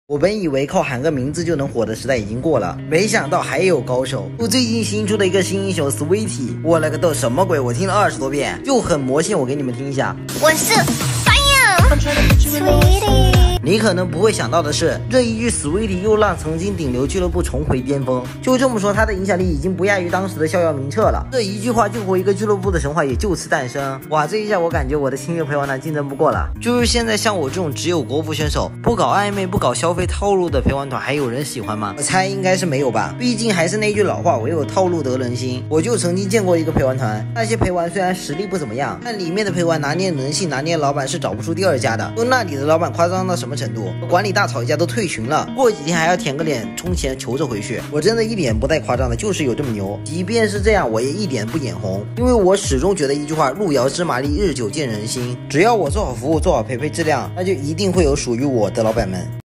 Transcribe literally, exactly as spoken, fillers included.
我本以为靠喊个名字就能火的时代已经过了，没想到还有高手。我最近新出的一个新英雄 Sweetie， 我勒个豆，什么鬼？我听了二十多遍，就很魔性。我给你们听一下， 我是 Fire，Sweetie。 你可能不会想到的是，这一句 Sweetie 又让曾经顶流俱乐部重回巅峰。就这么说，他的影响力已经不亚于当时的逍遥明彻了。这一句话救活一个俱乐部的神话也就此诞生。哇，这一下我感觉我的亲热陪玩团竞争不过了。就是现在像我这种只有国服选手，不搞暧昧不搞消费套路的陪玩团，还有人喜欢吗？我猜应该是没有吧。毕竟还是那句老话，唯有套路得人心。我就曾经见过一个陪玩团，那些陪玩虽然实力不怎么样，但里面的陪玩拿捏人性拿捏老板是找不出第二家的。就那里的老板夸张到什么程度，管理大吵一架都退群了，过几天还要舔个脸充钱求着回去。我真的一点不带夸张的，就是有这么牛。即便是这样，我也一点不眼红，因为我始终觉得一句话，路遥知马力，日久见人心。只要我做好服务，做好陪陪质量，那就一定会有属于我的老板们。